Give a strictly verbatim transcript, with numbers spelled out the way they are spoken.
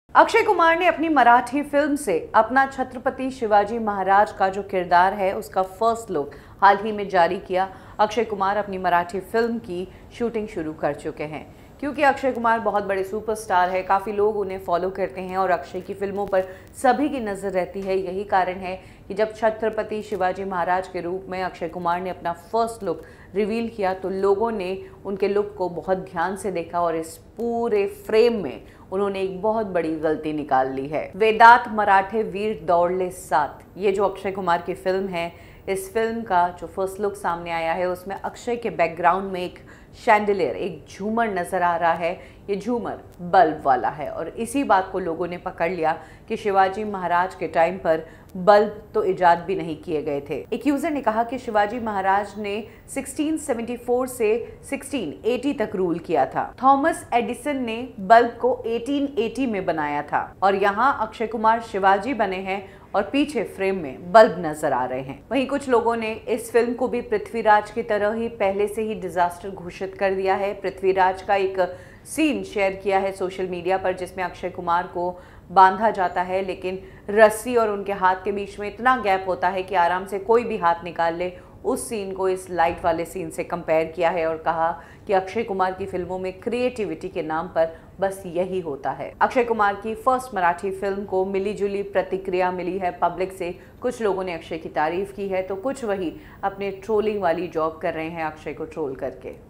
अक्षय कुमार ने अपनी मराठी फिल्म से अपना छत्रपति शिवाजी महाराज का जो किरदार है उसका फर्स्ट लुक हाल ही में जारी किया। अक्षय कुमार अपनी मराठी फिल्म की शूटिंग शुरू कर चुके हैं क्योंकि अक्षय कुमार बहुत बड़े सुपरस्टार है, काफ़ी लोग उन्हें फॉलो करते हैं और अक्षय की फिल्मों पर सभी की नज़र रहती है। यही कारण है कि जब छत्रपति शिवाजी महाराज के रूप में अक्षय कुमार ने अपना फर्स्ट लुक रिवील किया तो लोगों ने उनके लुक को बहुत ध्यान से देखा और इस पूरे फ्रेम में उन्होंने एक बहुत बड़ी गलती निकाल ली है। वेदात मराठे वीर दौड़ले साथ, ये जो अक्षय कुमार की फिल्म है, इस फिल्म का जो फर्स्ट लुक सामने आया है उसमें अक्षय के बैकग्राउंड में एक शैंडिलियर, एक झूमर नजर आ रहा है। ये झूमर बल्ब वाला है और इसी बात को लोगों ने पकड़ लिया कि शिवाजी महाराज के टाइम पर बल्ब तो इजाद भी नहीं किए गए थे। एक यूजर ने कहा कि शिवाजी महाराज ने सोलह सौ चौहत्तर से सोलह सौ अस्सी तक रूल किया था। थॉमस एडिसन ने बल्ब को अठारह सौ अस्सी में बनाया था और यहाँ अक्षय कुमार शिवाजी बने हैं और पीछे फ्रेम में बल्ब नजर आ रहे हैं। वहीं कुछ लोगों ने इस फिल्म को भी पृथ्वीराज की तरह ही पहले से ही डिजास्टर घोषित कर दिया है। पृथ्वीराज का एक सीन शेयर किया है सोशल मीडिया पर जिसमें अक्षय कुमार को बांधा जाता है, लेकिन रस्सी और उनके हाथ के बीच में इतना गैप होता है कि आराम से कोई भी हाथ निकाल ले। उस सीन को इस लाइट वाले सीन से कंपेयर किया है और कहा कि अक्षय कुमार की फिल्मों में क्रिएटिविटी के नाम पर बस यही होता है। अक्षय कुमार की फर्स्ट मराठी फिल्म को मिली जुली प्रतिक्रिया मिली है पब्लिक से। कुछ लोगों ने अक्षय की तारीफ की है तो कुछ वही अपने ट्रोलिंग वाली जॉब कर रहे हैं अक्षय को ट्रोल करके।